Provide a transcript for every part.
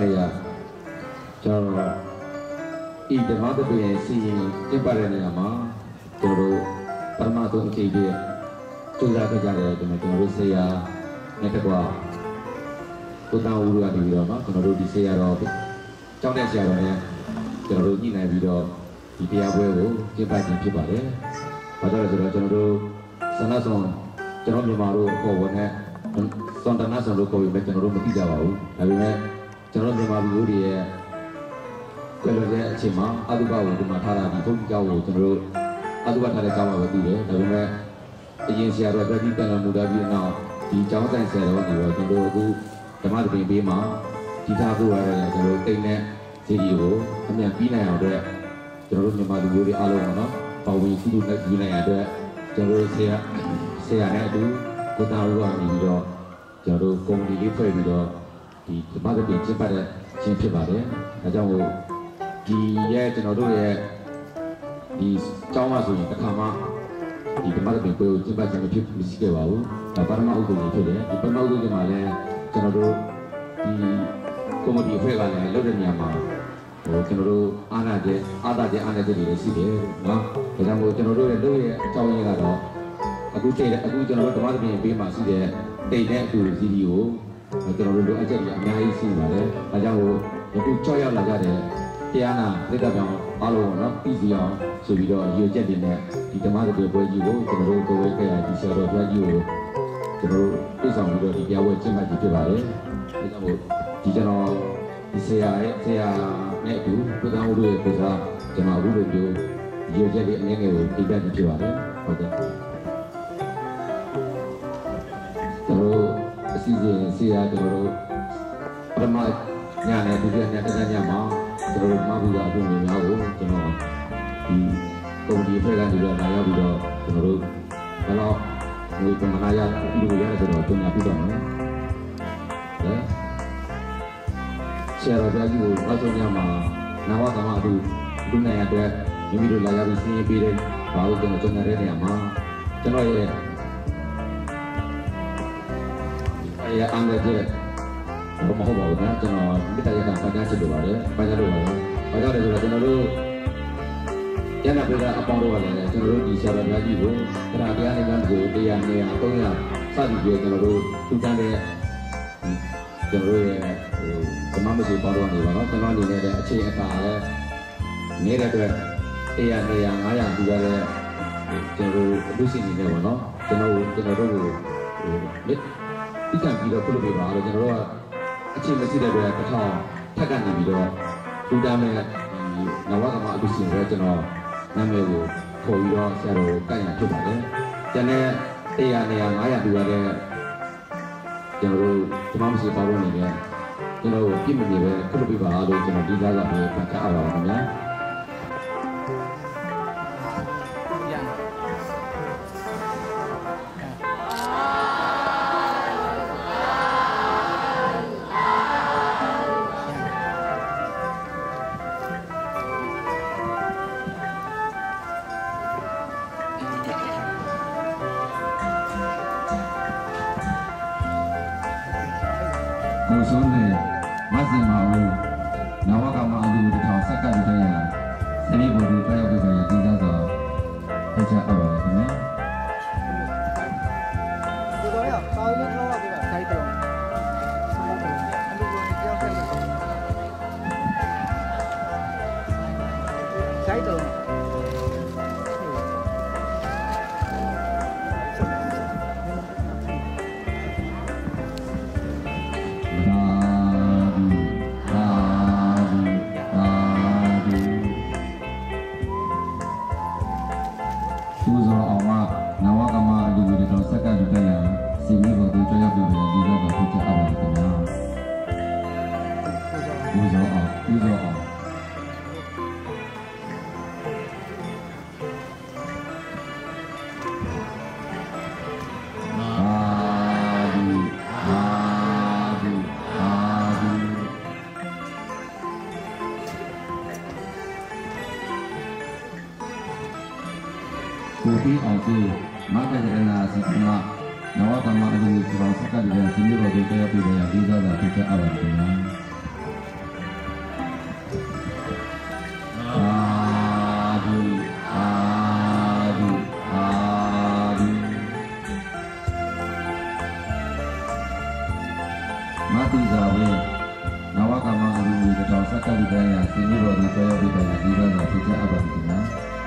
နေရကျွန်တော်ဤဓမ္မတပည့်စီရင်ကျင့်ပတဲ့နေရာမှာကျွန်တော်ပထမဆုံးအခြေပြစူးစမ်းကြတယ်ကျွန်တော်တို့ဆေးရနဲ့တကွာကိုတောင်းဦးရနေပြီးတော့နော်ကျွန်တော်တို့ဒီဆေးရတော့ကြောင်းတဲ့ဆရာတော်နဲ့ကျွန်တော်တို့ညှိနှိုင်းပြီးတော့ဒီတရားပွဲကိုကျင်းပခြင်းဖြစ်ပါတယ်။ဘာကြောင့်လဲဆိုတော့ကျွန်တော်တို့ဆန္ဒဆောင်ကျွန်တော်မြန်မာတို့ကိုယ်ဝင်နဲ့စန္ဒနာဆောင်လို့ကိုယ်ပဲကျွန်တော်တို့မသိကြပါဘူး။ဒါပေမဲ့ကျွန်တော်မြန်မာလူတွေရဲ့ကြွယ်လွန်တဲ့အချိန်မှာအတုပကိုဒီမှာထားတာဒီဘုန်းကြီးကျောင်းကိုကျွန်တော်တို့အတုပထားတဲ့ကျောင်းမှာပဲသိတယ်။ဒါပေမဲ့အရင်ဆရာတော်ပြည်တန်တော်မူတာပြီးနောက်ဒီကျောင်းဆိုင်ဆရာတော်ကနေတော့ကျွန်တော်တို့အခုဓမ္မသဘင်ပေးမှာဒီသားဖို့ရတယ်ကျွန်တော်တို့တိတ်နဲ့စီဒီကိုအမြန်ပြီးနိုင်အောင်အတွက်ကျွန်တော်တို့မြန်မာလူမျိုးတွေအားလုံးပေါ့နော်ပါဝင်ကူးနဲ့ယူနိုင်ရတဲ့ကျွန်တော်တို့ဆရာနဲ့အတူကိုတာဦးကနေပြီးတော့ကျွန်တော်တို့ကုမ္ပဏီလေးဖွဲ့ပြီးတော့ဒီဓမ္မသဘင်ကျင်းပတဲ့ခြင်းဖြစ်ပါတယ်။ဒါကြောင့်မို့ဒီရဲ့ကျွန်တော်တို့ရဲ့ဒီကျောင်းမှာဆိုရင်တစ်ခါမှဒီဓမ္မသဘင်ပွဲကိုကျင်းပခြင်းဖြစ်မရှိခဲ့ပါဘူး။ဒါပထမဥပဒေဖြစ်တယ်။ဒီပထမဥပဒေမှာလည်းကျွန်တော်တို့ဒီကော်မတီဖွဲ့ကလည်းလုပ်တဲ့နေရာမှာကျွန်တော်တို့အားနာတဲ့တွေလည်းရှိတယ်နော်။ဒါကြောင့်မို့ကျွန်တော်တို့ရဲ့လုပ်ရဲ့အကြောင်းရင်းကတော့အခုကျွန်တော်တို့ဓမ္မသဘင်ပေးမှရှိတဲ့တိတ်တဲ့အတူစီဒီကိုကျွန်တော်တို့လိုအပ်ချက်တွေအများကြီးရှိပါတယ်။ဒါကြောင့်မို့အခုကြောက်ရောက်လာကြတဲ့တရားနာသစ္စာပြောင်းအားလုံးနော်ပြီးစီအောင်ဆိုပြီးတော့ရည်ချက်တွေနဲ့ဒီဓမ္မသဘင်ပွဲကြီးကိုကျွန်တော်တို့ကိုယ်ဝဲခဲ့ရဒီဆရာတော်ဘုရားကြီးကိုကျွန်တော်တို့ပြည့်စုံပြီးတော့ဒီတရားပွဲကျင်းပကြည့်ဖြစ်ပါတယ်။ဒါကြောင့်မို့ကျွန်တော်ဒီဆရာနဲ့အတူပုဂ္ဂိုလ်တို့ရဲ့ပုဂ္ဂိုလ်ကျွန်တော်အခုလိုမျိုးရည်ချက်တွေအငယ်ငယ်ကိုပြပြကြည့်ဖြစ်ပါတယ်။ဟုတ်ကဲ့။ကျွန်တော်အစီအစဉ်ဆရာကျွန်တော်တို့ပထမညနဲ့ဒုတိယညတစ်ညမှာကျွန်တော်တို့မဘူးကအပြင်များကိုကျွန်တော်ဒီကုမ္ပဏီဖွဲ့ကနေတော့လာရောက်ပြီးတော့ကျွန်တော်တို့ဘယ်တော့ဒီကမ္ဘာရဒီလိုရဆိုတော့ကျွန်တော်ပြတော့မယ်ဆရာတော်ကြီးကိုအဆုံးညမှာနာဝကမအတူလူနိုင်ရတဲ့မိမိတို့လာရောက်ပြီးစီးရင်ပြီးတဲ့ဘာလို့ကျွန်တော်တဲ့နေရာမှာကျွန်တော်ရဲ့အန်တဲ့ဘာမဟုတ်ပါဘူးနော်ကျွန်တော်မိသားရကပညာချစ်လို့ပါတယ်ပညာလို့ပါဘာကြောင့်လဲဆိုတော့ကျွန်တော်တို့ရန်နာပြည်ကအပေါင်းတို့ကလည်းကျွန်တော်တို့ဒီဆရာတော်ကြီးကိုတရားနဲ့ကံကိုတရားနဲ့300စသည်ပြေကျွန်တော်တို့သူတန်းတဲ့ကျွန်တော်ရဲ့ဓမ္မမစီပေါတော့နေပါတော့ကျွန်တော်အနေနဲ့အခြေအကာလည်းနေတဲ့အတွက်တရားနဲ့500တူရတဲ့ကျွန်တော်တို့လူစီနေတယ်ပေါ့နော်ကျွန်တော်တို့ကိုဒီကံပြီးတော့ပြုလုပ်ပေးပါလို့ကျွန်တော်တို့ကအခြေမရှိတဲ့အတွက်တစ်ထောင်ထက်ကနေပြီးတော့လူတန်းမဲ့ဒီနဝကမအလူစီရဲ့ကျွန်တော်နာမည်ကိုခေါ်ပြီးတော့ဆရာတော်ကိုကိုက်ရဖြစ်ပါတယ်။ကျန်တဲ့တရားနဲ့500တူရတဲ့ကျွန်တော်တို့ဓမ္မမစီပေါတော့နေတယ်ကျွန်တော်ပြည့်မနေပဲပြုလုပ်ပေးပါလို့ကျွန်တော်ဒီသားကပဲဖတ်ထားပါပါခင်ဗျာ။ကိုစိုးနဲ့မဆင်ပါဘူးနဝကမအလူတစ်ထောင်စက္ကန့်တည်းရစနေဘော်ဒီဖျက်ပြီးဆိုရင်ဒီသားဆိုထချအပ်ပါခင်ဗျာဒီတော့ရပါလို့တော့ပါပြီဆိုင်တော့ဆိုင်တော့ကိုပြီးအောင်စုမဂ္ဂရဏစီကမနဝကမအလူဒီပေါင်းစက္ကန့်တည်းစီမျိုးတော်တွေတရားပြည့်ရပြီးသားတာဖြစ်အပ်ပါခင်ဗျာပြီးတော့ဒီကနေ့ဖြစ်ကြအပ်ပါမယ်နော်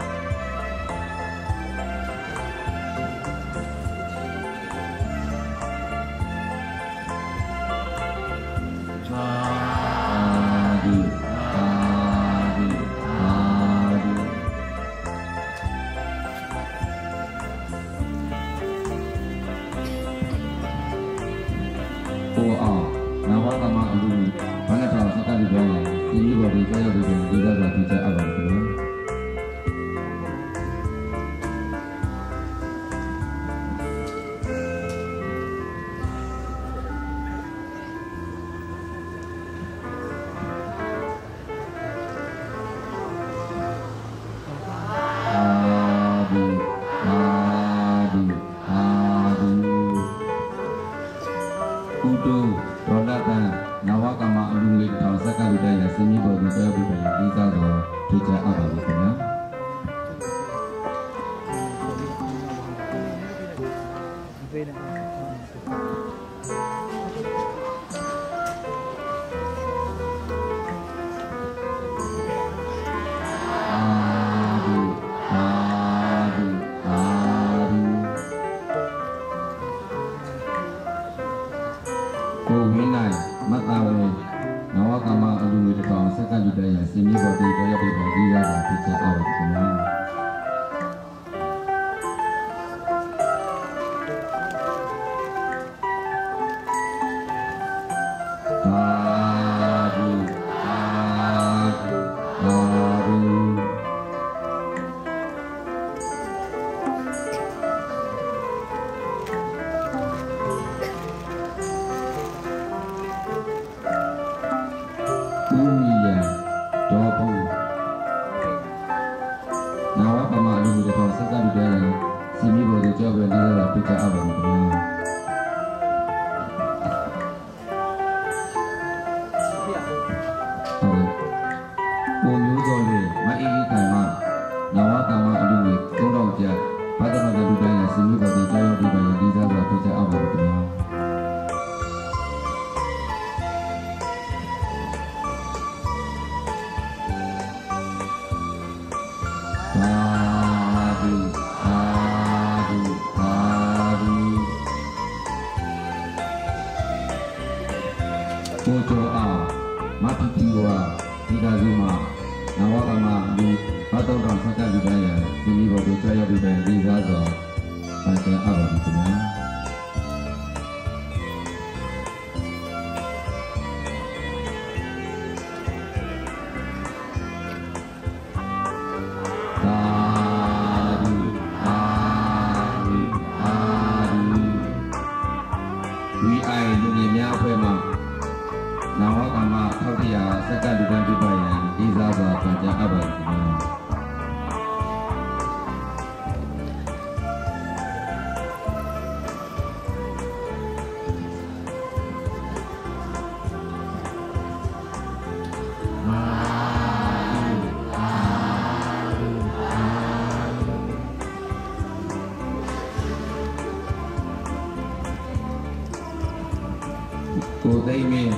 ကိုသိမင်း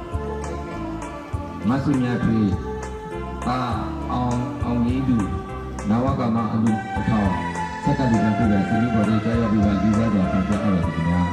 မဆုမြတ်ပြီအောင်ကြီးသူနဝကမအလူအထောင်စက္ကလူကပြည့်စီဘော်လေးကြားရပြီးပါဒီစားတော်ဆောင်ပြအပ်ပါခင်ဗျာ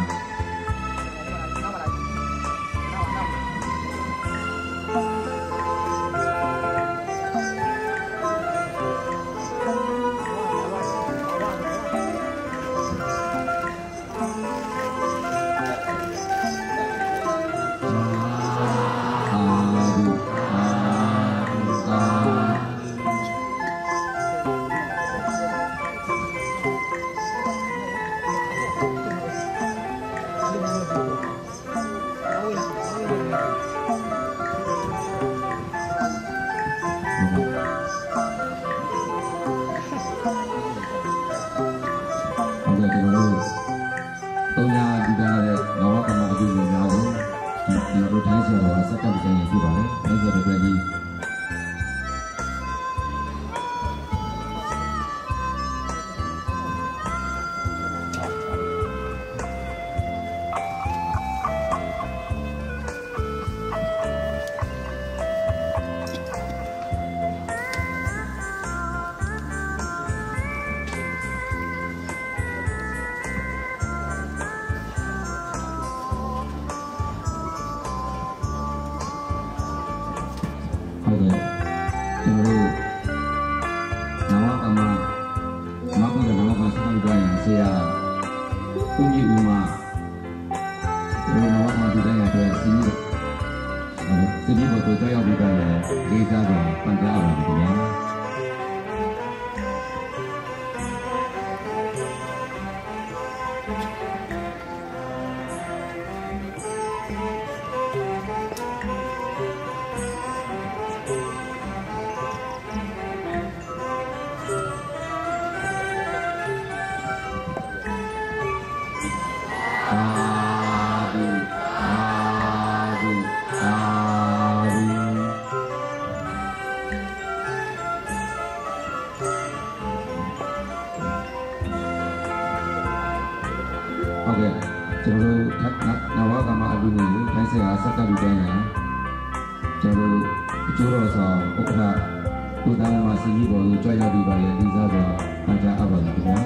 ဟုတ်ကဲ့ကျွန်တော်တို့နဝကမအလူမျိုးခိုင်းဆရာစက်ကလူတိုင်းညာကျွန်တော်တို့အကျိုးတော်ဆောင်ဥက္ကဋ္ဌကိုတောင်းမှာစီကြီးပေါ်ကိုကြွရောက်ပြီးပါလေဒီစားစွာပန်ကြားအပ်ပါမယ်ခင်ဗျာ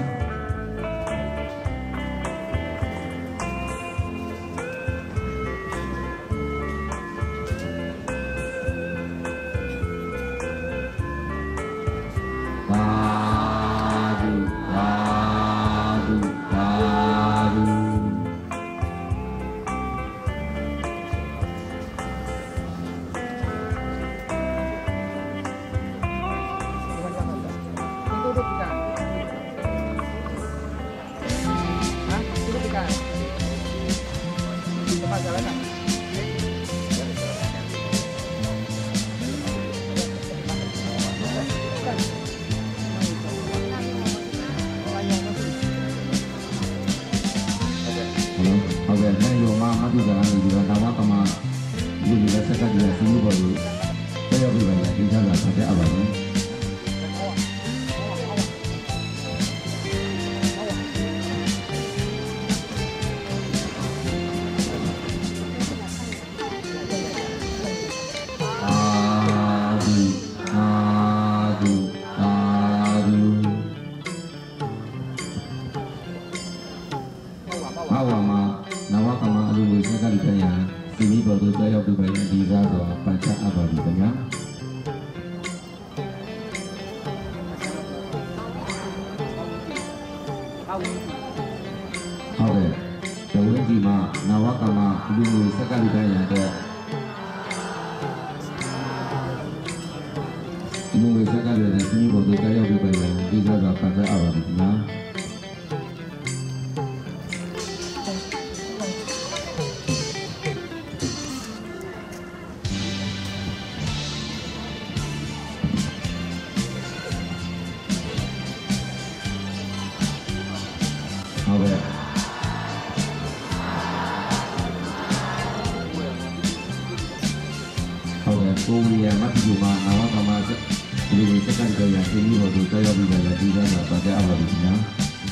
ကိုဝီယာမတ်တူမာနဝကမစလူတွေစကန်ကြရစီမီဘောတို့ကြောက်ပြီးလည်းဒီကနေ့ပတ်သက်အပ်ပါပြီညာ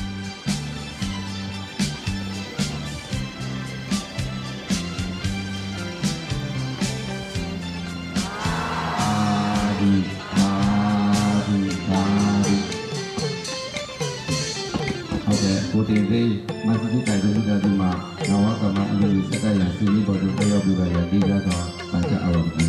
ကိုတင်သေးမတ်တူတိုင်တို့ကြတဲ့မှာနဝကမအလူတွေစကန်ရစီမီဘောတို့ကြောက်ပြီးလည်းဒီကနေ့ပတ်သက်အပ်ပါပြီ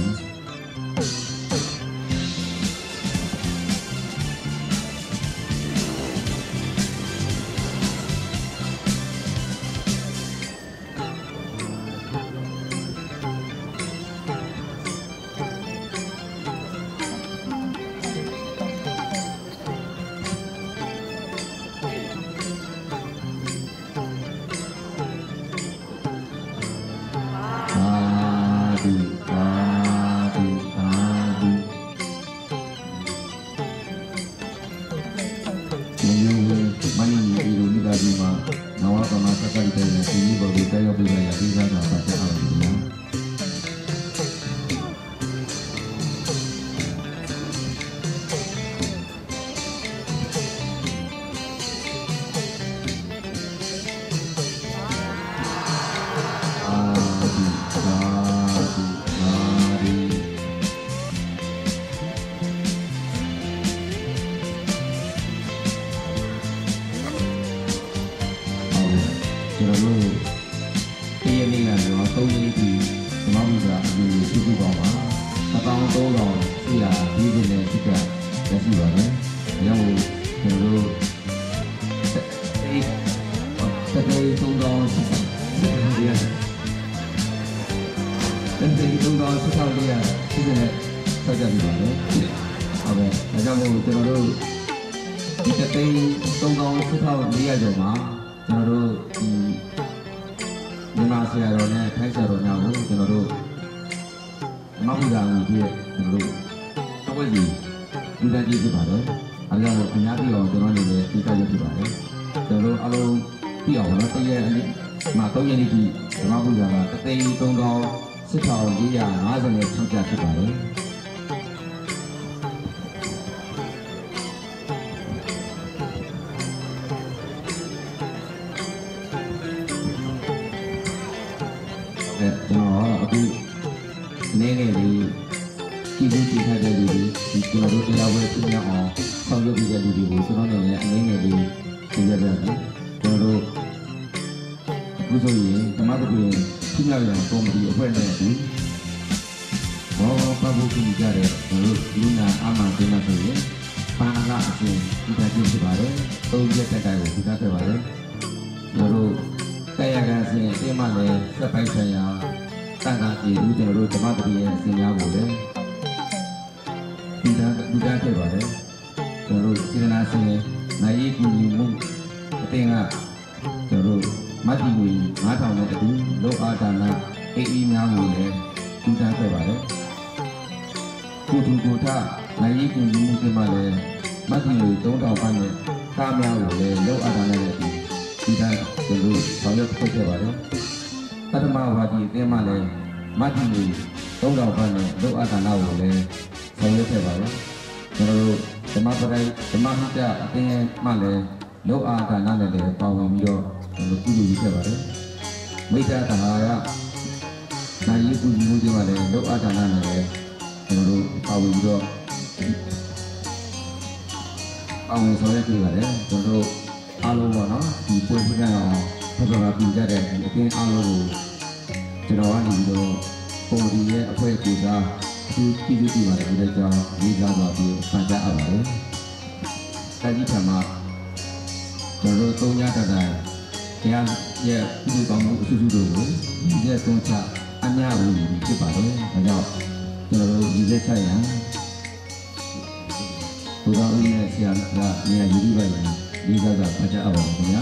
ကျွန်တော်တို့တရားပွဲပြင်ရအောင်ဆောင်ရွက်ပေးတဲ့လူတွေကိုကျွန်တော်လည်းအနေနဲ့လေးသိရပါတယ်ကျွန်တော်တို့အခုဆိုရင်ဓမ္မတပင်ပြင်ရရကော်မတီအဖွဲ့နဲ့ဒီဘောပတ်ဖို့ပြင်ကြတဲ့ကျွန်တော်တို့လူနာအာမန်တင်မှာဆိုရင်ပါဏာအချင်းဒီတိုင်းဖြစ်ပါတယ်သုံးရက်တက်တိုင်းကိုဒီသားခဲ့ပါတယ်ကျွန်တော်တို့တရားခံစဉ်အင်းမလည်းစက်ပိုက်ဆိုင်ရာတန်ခါကြီးဦးကျွန်တော်တို့ဓမ္မတပည့်ရဲ့အစဉ်များကိုလည်းဒီသားခဲ့ပါတယ်ကျွန်တော်တို့စေတနာရှင်နိုင်ရေးကူညီမှုအသင်းကကျွန်တော်တို့မတ်တီဝီ9000နဲ့အတူလောအာဒါနာအေးများကိုလည်းဒီသားခဲ့ပါတယ်ကိုတူကိုထနိုင်ရေးကူညီမှုကမှလည်းမတ်တီဝီ3000ပတ်နဲ့ကားများကိုလည်းလောအာဒါနာနဲ့ဒီသားကျွန်တော်ဆောင်ရွက်ဖွဲ့ခဲ့ပါတယ်ပထမဝါဒီအသင်းမှလည်းမတ်တီဝီ3000ပတ်နဲ့လောအာဒါနာကိုလည်းဆောင်ရွက်ခဲ့ပါတယ်ကျွန်တော်တို့ဓမ္မပရိဓမ္မဟိတအသင်းမှလည်းလောအာဒါနာနဲ့လည်းပါဝင်ပြီးတော့ကျွန်တော်ကုသိုလ်ရေးခဲ့ပါတယ်မိတ္တသဟာယနိုင်ရေးကူညီမှုတွေမှလည်းလောအာဒါနာနဲ့လည်းကျွန်တော်တို့ပါဝင်ပြီးတော့အောင်ဆောင်ရွက်ခဲ့ပါတယ်ကျွန်တော်တို့အားလုံးပေါ့နော်ဒီပွဲပြတဲ့အောင်ဘယ်လိုပြင်ကြတဲ့အတင်းအားလုံးကိုကျွန်တော်ကနေပြီးတော့ပုံဒီရဲ့အဖွဲ့အစည်းကဒီပြည်သူ့ပြည်ပါတယ်ဒီကြောင့်ဒီကြောင့်ပါပြီးဖန်ကြားအပ်ပါတယ်တတိထမှာကျွန်တော်တို့3ညတတိုင်းတရားရဲ့ပြည်သူ့ကောင်းမှုအစုစုတို့ကိုဒီရဲ့သုံးချအများကြီးဖြစ်ပါတယ်ဒါကြောင့်ကျွန်တော်တို့ဒီလက်ချက်ရန်ဘုရားဦးရဲ့ဆရာကနေရာယူပြီးပါရင်ဒီကဖန်ကြားအပ်ပါတယ်ခင်ဗျာ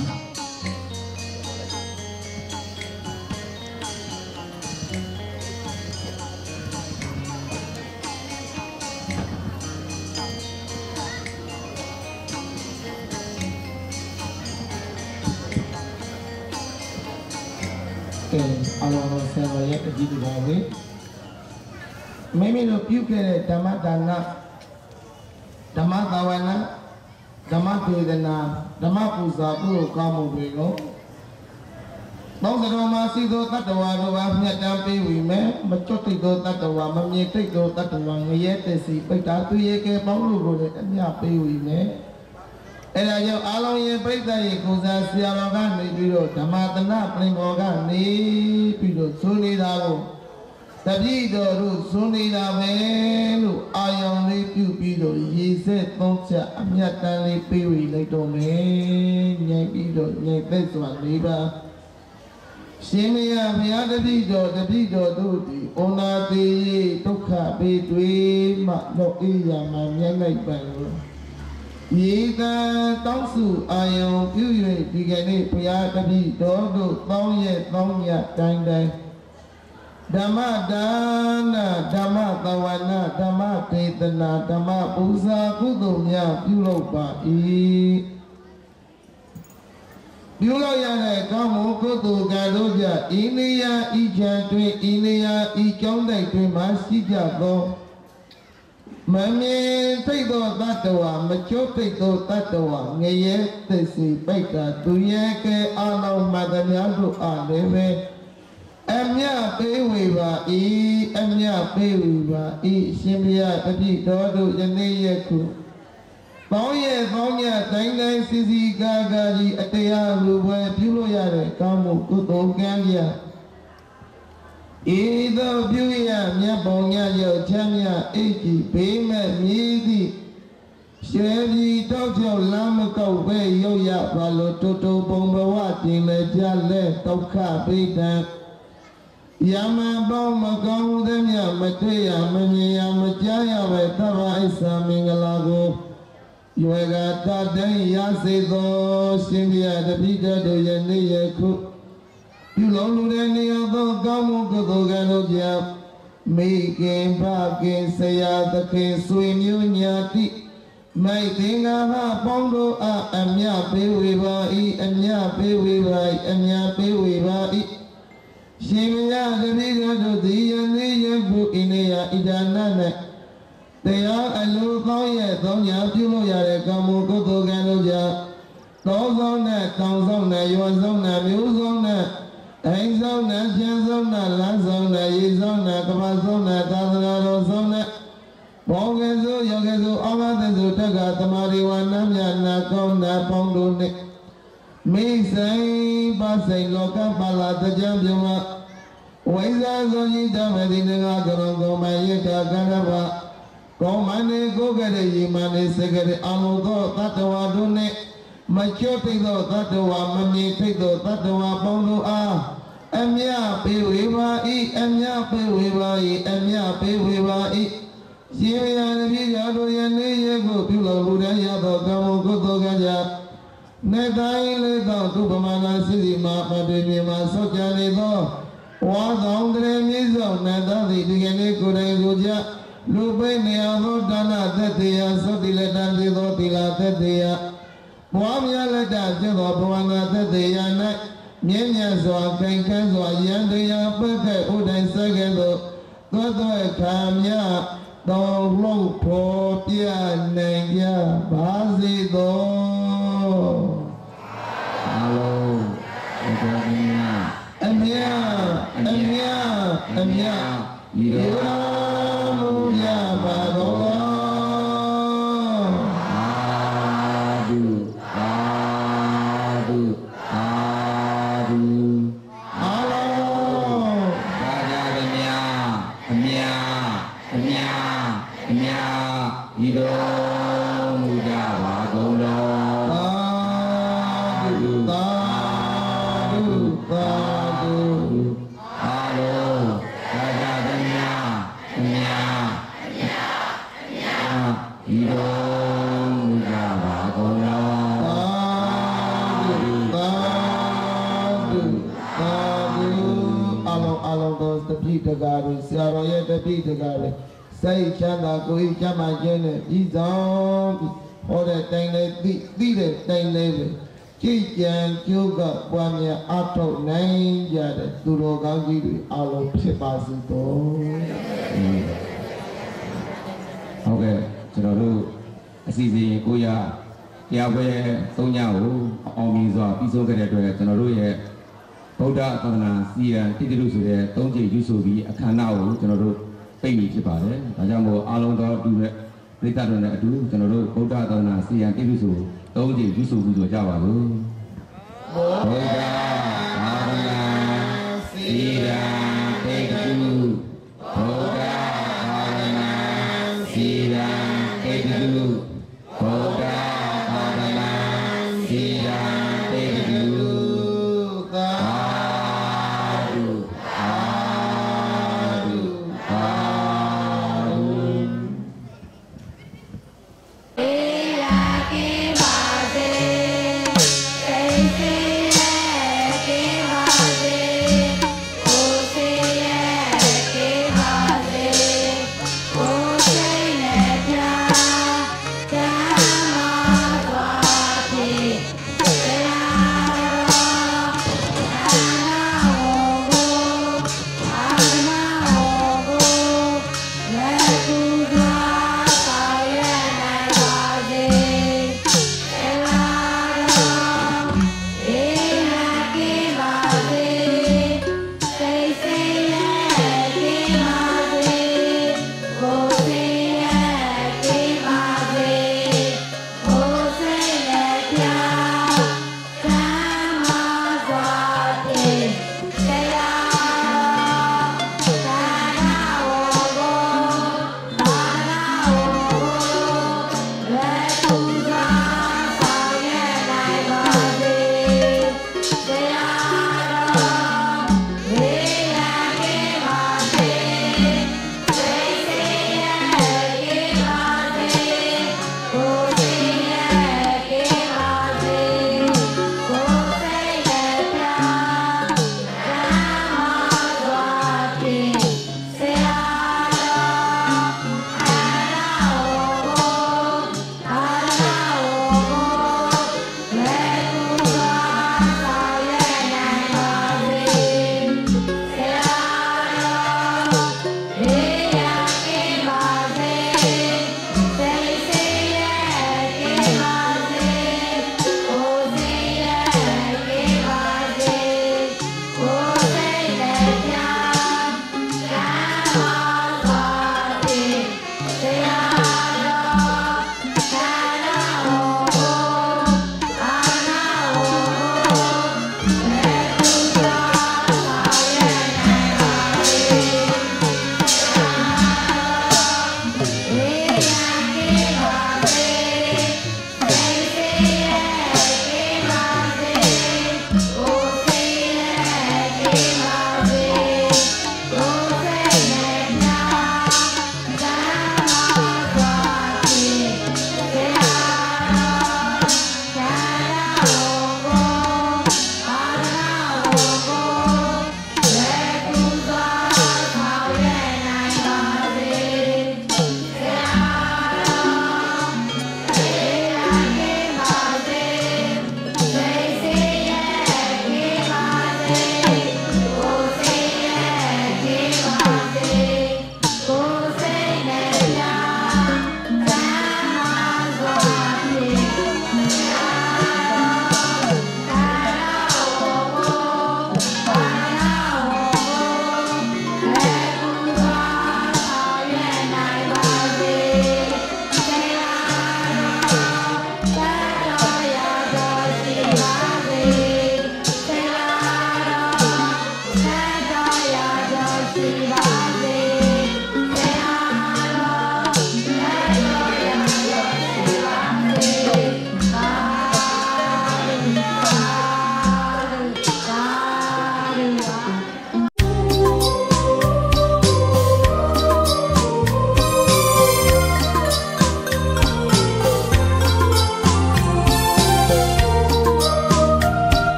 အလောင်းဆရာရဲ့အကြည့်တော်ဝေးမိမိတို့ပြုခဲ့တဲ့ဓမ္မဒါနဓမ္မသာဝနာဓမ္မဒေသနာဓမ္မပူဇာကုသိုလ်ကောင်းမှုတွေကိုသောတော်မှာစီသောတတ္တဝါတို့အားမြတ်တမ်းပေးဝီမယ်မကြွတ်တိတ်သောတတ္တဝါမမြင်တိတ်သောတတ္တဝါငရဲတစီပိတ္တာသူရေကဲပေါင်းလို့ကိုလည်းအမြပေးဝီမယ်အဲ့ဒါကြောင့်အားလုံးရဲ့ပြိဿရဲ့ကိုစားဆရာတော်ကနေပြီးတော့ဓမ္မသနပြင်ပေါ်ကနေပြီးတော့ဇွန်နေတာကိုတပည့်တော်တို့ဇွန်နေတာပဲလို့အာယုံလေးပြုပြီးတော့ရေစက်သုံးချက်အမြတ်တမ်းလေးပေးဝေလိုက်တော့မယ်ညင်ပြီးတော့ညင်သက်စွာလေးပါရှင်မယားဘုရားတပည့်တော်တို့ဒီဩနာတိဒုက္ခဘေးတွေမှတော့အေးရမှာမြတ်လိုက်ပါလို့ဤကံတောင်းစုအာယုံပြု၍ဒီကနေ့ဘုရားတပည့်တော်တို့တောင်းရဲ့တောင်းမြတိုင်းတိုင်းဓမ္မဒါနဓမ္မသဝနာဓမ္မဒေသနာဓမ္မပူဇာကုသိုလ်များပြုလုပ်ပါ၏ပြုလုပ်ရတဲ့ကောင်းမှုကုသိုလ်ကံတို့ကြဤနေရာဤချံတွင်ဤနေရာဤကျောင်းတိုက်တွင်မှရှိကြသောမမြင်သိသောတတ္တဝါမကျုပ်သိသောတတ္တဝါငရဲသစ္စီပိတ်တာသူရဲ့ကဲအာလောမသမြတ်တို့အားလည်းပဲအမြပေးဝေပါ၏အမြပေးဝေပါ၏ရှင်ဘုရားတပည့်တော်တို့ယနေ့ယခုပေါင်းရဲ့ပေါင်းညတိုင်းတိုင်းစီစီကားကားကြီးအတရားလူပွဲပြုလို့ရတဲ့ကောင်းမှုကုသိုလ်ကံပြဤသို့ပြုရမြတ်ပေါင်းညရောက်ချမ်းမြအိတ်ကြီးဘေးမဲ့မြည်သည့်ရှေကြီးတောက်ချောက်လမ်းမကောက်ပဲရောက်ရပါလို့တူတူပုံဘဝတင်လေကြလဲဒုက္ခပိဋံယမပေါင်းမကောင်းသည်မြမတွေ့ရမမြင်ရမကြားရပဲသဗ္ဗအိသမင်္ဂလာကိုရွယ်ကတတိုင်းရစေသောရှင်ဘုရားတပည့်တော်တို့ရဲ့နေ့ရက်ခုပြုလုံးလူတဲ့နေရာသောကောင်းမှုကုသိုလ်ကံတို့ကြောင့်မိခင်ဖခင်ဆရာသခင်ဆွေမျိုးညာတိမိုက်သင်္ဃာဟပေါင်းတို့အားအမြပေးဝေပါ၏အမြပေးဝေပါ၏အမြပေးဝေပါ၏ရှင်ဘုရားတပည့်တော်တို့သည်ယနေ့ယခုဣနေယဣဒနာ၌တရားအလိုကောင်းရဲ့သုံးညာပြုလို့ရတဲ့ကောင်းမှုကုသိုလ်ကံတို့ကြောင့်သောဆုံးနဲ့တောင်ဆုံးနဲ့ရွာဆုံးနဲ့မျိုးဆုံးနဲ့အိမ်ဆုံးနဲ့ကျန်းဆုံးနဲ့လမ်းဆုံးနဲ့ရေဆုံးနဲ့ကမ္ဘာဆုံးနဲ့သာသနာတော်ဆုံးနဲ့ဘောဂေဆိုယောဂေ so Allah the so taga tamari wa namya na kaun na pondo ne me sai ba sai loka pala tajam jama waisa so yi damadi nga garon go ma yeta garaba ko mane ko gare yi mane segare alo do tatwa do ne ma chote do tatwa mami thai do tatwa pondo a amya pe we ba I amya pe we ba I amya pe we ba Iရှင်ရန်ပြည်ရတို့ယနေ့ရဲ့ကိုပြုလုပ်လူတိုင်းရသောကံမှုကုသိုလ်ကကြနေတိုင်းလေးသောသူပမာဏစီစီမှာပတိမြေမှာဆောက်ကြနေသောဝါဆောင်တရေမြေဆောင်နေသောဒီကနေ့ကိုယ်တိုင်ကိုကြလူပိနေအောင်သောဒါနသက်တရားသုတိလက်တံစေသောသီလသက်တရားဘွားများလက်တကျသောဘဝနာသက်တရား၌မြင့်မြတ်စွာခိုင်ခန့်စွာယံတရားပက္ခဥဒိုင်ဆက်ကဲ့သို့သောသောခံမြတော်လို့ပေါ်ပြနိုင်ကြပါစေသောအလုံးအမြဤတော်မူကြပါသောတကားဆရာတော်ရဲ့တပိတကားစိတ်ချမ်းသာကိုယ်ချမ်းသာခြင်းနဲ့ဤဆောင်ဟောတဲ့တိုင်လေးသိတဲ့တိုင်လေးကြည်ကြံကြိုးကပွားများအထောက်နိုင်ကြတဲ့သူတော်ကောင်းကြီးတွေအလုံးဖြစ်ပါစေတော်ဟုတ်ကဲ့ကျွန်တော်တို့အစီအစဉ်ကိုရတရားပွဲ၃ညကိုအောင်မြင်စွာပြီးဆုံးခဲ့တဲ့အတွက်ကျွန်တော်တို့ရဲ့ဗုဒ္ဓသာသနာစီရန်တိတိလူဆိုတဲ့၃ချိန်ယူဆိုပြီးအခမ်းအနားကိုကျွန်တော်တို့ပိတ်ပြီးဖြစ်ပါတယ်။ဒါကြောင့်မို့အားလုံးသောအတူနဲ့ပြည်သားတွေနဲ့အတူကျွန်တော်တို့ဗုဒ္ဓသာသနာစီရန်တိတိလူဆို၃ချိန်ယူဆိုပြီးကြပါလို့။ဗုဒ္ဓသာသနာစီရန်တိတိလူဗုဒ္ဓသာသနာစီရန်တိတိလူဗုဒ္ဓသာသနာစီရန်တိတိလူဆ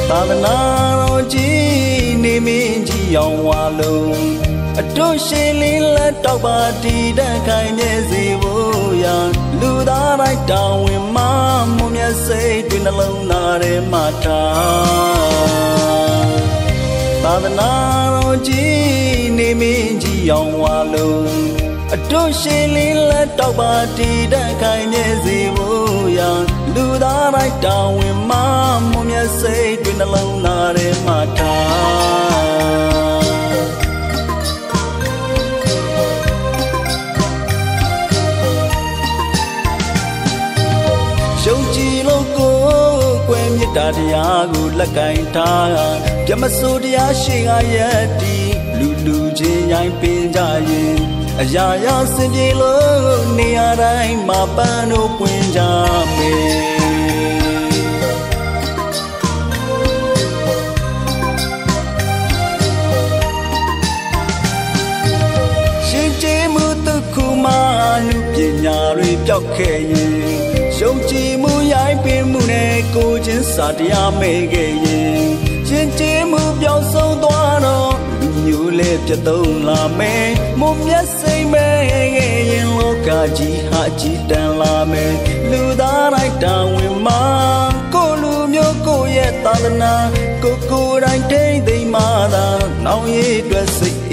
သာသနာတော်ကြီးနေမင်းကြီးအောင်ဝါလုံးအတို့ရှင်လေးလက်တော့ပါတီးတဲ့ခိုင်မြဲစေဖို့ရာလူသားတိုင်းတောင်းဝင်မမွန်မြတ်စိတ်တွင်နှလုံးသားထဲမှာထားသာသနာတော်ကြီးနေမင်းကြီးအောင်ဝါလုံးအတို့ရှင်လေးလက်တော့ပါတီးတဲ့ခိုင်မြဲစေဖို့ရာလူသားတိုင်းတောင်းဝင်မမွန်မြတ်စိတ်တွင်နှလုံးသားထဲမှာထားရှုံးကြည်လို့ကိုကွယ်မြတ်တရားကိုလက်ကင်ထားပြမစိုးတရားရှိငါရဲ့တီလူလူချင်းရိုင်းပင်ကြရင်အရာရာစင်ပြေလို့နေရာတိုင်းမှာပန်းတို့ပွင့်ကြမယ်ရှင်ကျေးမှုတုခုမှလူပညာတွေပျောက်ခဲ့ရင်ရှုံးကြည်မှုရိုင်းပင်မှုနဲ့ကိုချင်းစာတရားမဲ့ခဲ့ရင်ရှင်ကျေးမှုပျောက်ဆုံးသွားတော့လူမျိုးလေးပြတ်သုံးလာမယ်မုံမျက်စိမဲ့ခဲ့ရင်လောကကြီးဟာကြည်တန်လာမယ်လူသားတိုင်းတောင်းဝင်မှာကိုလူမျိုးကိုရဲ့သာသနာကိုတိုင်းထိမ့်သိမ်းမှသာနောင်ရည်အတွက်စိတ်